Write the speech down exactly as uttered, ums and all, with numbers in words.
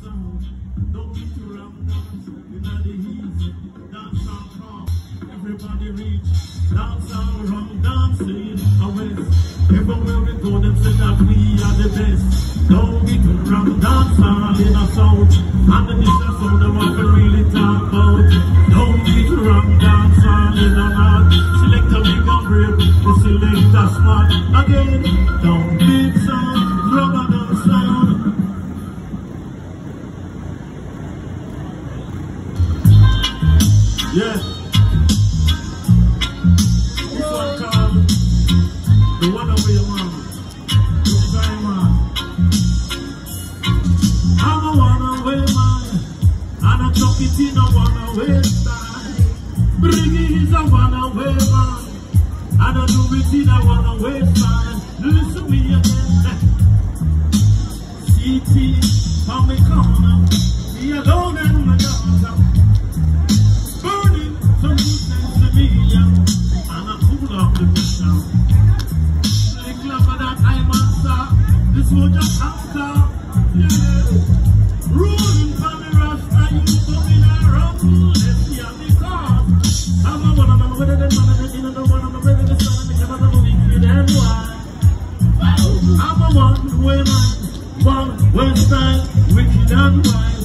sound. Don't get to ram dance, in the easy. Dance on calm, everybody reach. Dance on rum dancing away. Everywhere we go, them say that we are the best. Don't get to ram dance all in a sound. And the different sound, they want to really talk about. Don't get to ram dance all in a night. Select a big and brave, but select a smart. Again, don't beat sound, rubber dance sound. Yeah. This one called The One Away Man. This is I man. I'm a one away man, and I chuck it in a one away style. Briggy is a one away man, and I do it in a one away style. Listen to me again. C T from the corner, me alone and my daughter. Burning some goodness to me, and I cool off the pressure. The club of that I master, this was just after, yeah. Rolling from the rasta, you coming around, let's see how they come. I'm a one, I'm a better than one, I'm a one, I'm a better than son, I'm a wicked and wild. I'm a one way man, one way style, wicked and wild.